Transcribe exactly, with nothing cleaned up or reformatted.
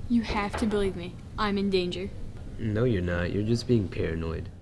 You have to believe me. I'm in danger. No, you're not. You're just being paranoid.